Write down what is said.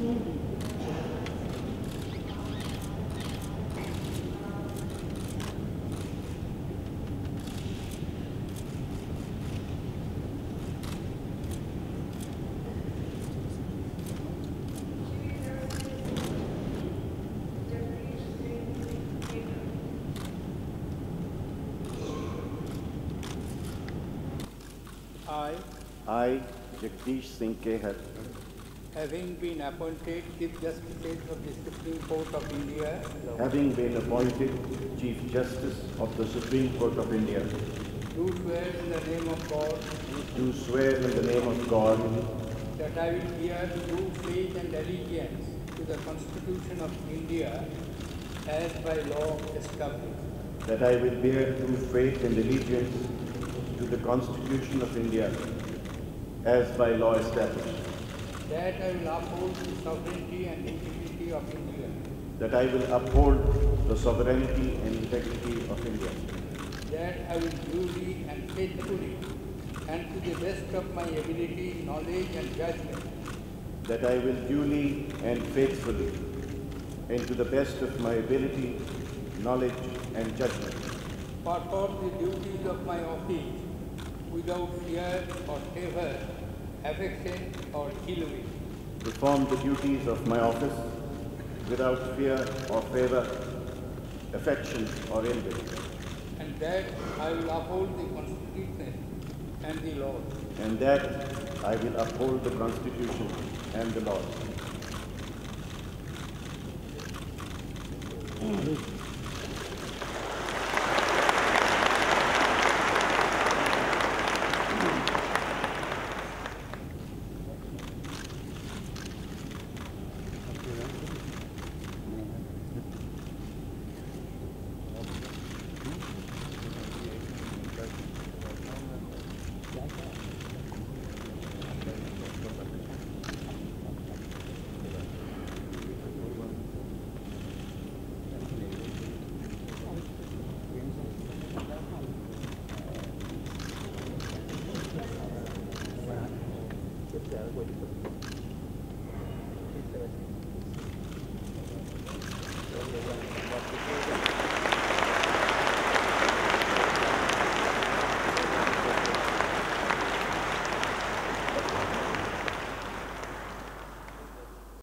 I, Jagdish Singh Khehar, having been appointed Chief Justice of the Supreme Court of India, having been appointed Chief Justice of the Supreme Court of India, do swear in the name of God do swear in the name of God that I will bear true faith and allegiance to the Constitution of India as by law established, that I will bear true faith and allegiance to the Constitution of India as by law established, that I will uphold the sovereignty and integrity of India, that I will uphold the sovereignty and integrity of India, that I will duly and faithfully and to the best of my ability, knowledge and judgment, that I will duly and faithfully and to the best of my ability, knowledge and judgment, perform the duties of my office without fear or favor, affection or ill will, perform the duties of my office without fear or favor, affection or ill will, and that I will uphold the Constitution and the laws, and that I will uphold the Constitution and the laws.